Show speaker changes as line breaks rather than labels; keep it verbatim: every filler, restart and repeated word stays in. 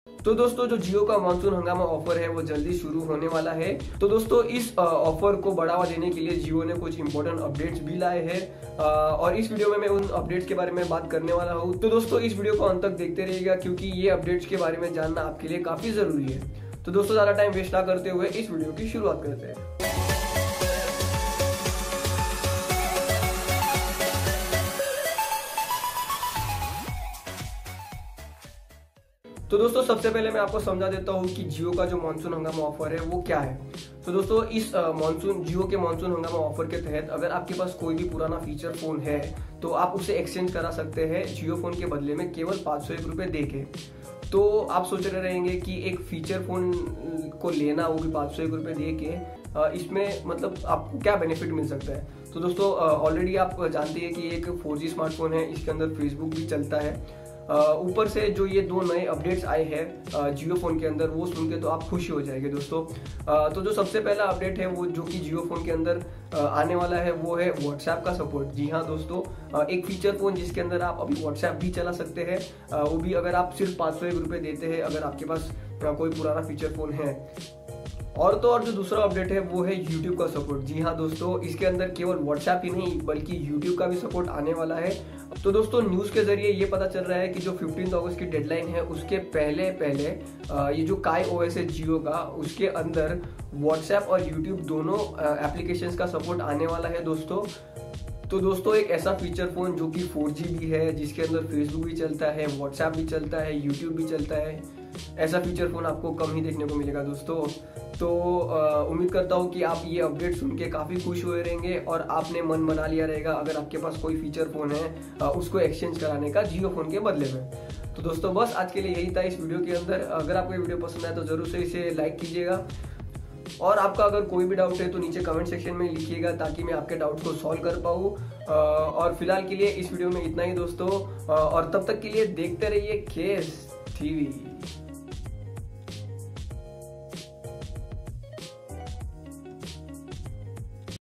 तो दोस्तों जो जियो का मानसून हंगामा ऑफर है वो जल्दी शुरू होने वाला है। तो दोस्तों इस ऑफर को बढ़ावा देने के लिए जियो ने कुछ इंपॉर्टेंट अपडेट्स भी लाए हैं और इस वीडियो में मैं उन अपडेट्स के बारे में बात करने वाला हूँ। तो दोस्तों इस वीडियो को अंत तक देखते रहिएगा क्योंकि ये अपडेट्स के बारे में जानना आपके लिए काफी जरूरी है। तो दोस्तों ज्यादा टाइम वेस्ट ना करते हुए इस वीडियो की शुरुआत करते हैं। तो दोस्तों सबसे पहले मैं आपको समझा देता हूँ कि जियो का जो मानसून हंगामा ऑफर है वो क्या है। तो दोस्तों इस मानसून जियो के मानसून हंगामा ऑफर के तहत अगर आपके पास कोई भी पुराना फीचर फोन है तो आप उसे एक्सचेंज करा सकते हैं जियो फोन के बदले में केवल पाँच सौ एक रुपये दे के। तो आप सोच रहे रहेंगे कि एक फीचर फोन को लेना वो भी पाँच सौ एक रुपये दे के, इसमें मतलब आपको क्या बेनिफिट मिल सकता है। तो दोस्तों ऑलरेडी आप जानते हैं कि एक फोर जी स्मार्टफोन है, इसके अंदर फेसबुक भी चलता है। ऊपर uh, से जो ये दो नए अपडेट्स आए हैं जियो फोन के अंदर वो सुन के तो आप खुशी हो जाएंगे दोस्तों। uh, तो जो सबसे पहला अपडेट है वो जो कि जियो फोन के अंदर uh, आने वाला है वो है व्हाट्सएप का सपोर्ट। जी हाँ दोस्तों, uh, एक फीचर फोन जिसके अंदर आप अभी व्हाट्सएप भी चला सकते हैं, uh, वो भी अगर आप सिर्फ पाँच सौ एक रुपये देते हैं अगर आपके पास uh, कोई पुराना फीचर फोन है। और तो और जो दूसरा अपडेट है वो है यूट्यूब का सपोर्ट। जी हाँ दोस्तों, इसके अंदर केवल व्हाट्सएप ही नहीं बल्कि यूट्यूब का भी सपोर्ट आने वाला है। तो दोस्तों न्यूज़ के जरिए ये पता चल रहा है कि जो पंद्रह अगस्त की डेडलाइन है उसके पहले पहले ये जो काय ओएस है जियो का उसके अंदर व्हाट्सएप और यूट्यूब दोनों एप्लीकेशंस का सपोर्ट आने वाला है दोस्तों। तो दोस्तों एक ऐसा फीचर फोन जो कि फोर जी भी है, जिसके अंदर फेसबुक भी चलता है, व्हाट्सएप भी चलता है, यूट्यूब भी चलता है, ऐसा फीचर फोन आपको कम ही देखने को मिलेगा दोस्तों। तो उम्मीद करता हूँ कि आप ये अपडेट सुन के काफ़ी खुश हुए रहेंगे और आपने मन बना लिया रहेगा अगर आपके पास कोई फीचर फोन है उसको एक्सचेंज कराने का जियो फोन के बदले में। तो दोस्तों बस आज के लिए यही था इस वीडियो के अंदर। अगर आपको ये वीडियो पसंद आए तो जरूर से इसे लाइक कीजिएगा और आपका अगर कोई भी डाउट है तो नीचे कमेंट सेक्शन में लिखिएगा ताकि मैं आपके डाउट को सॉल्व कर पाऊँ। और फिलहाल के लिए इस वीडियो में इतना ही दोस्तों, और तब तक के लिए देखते रहिए केस टीवी।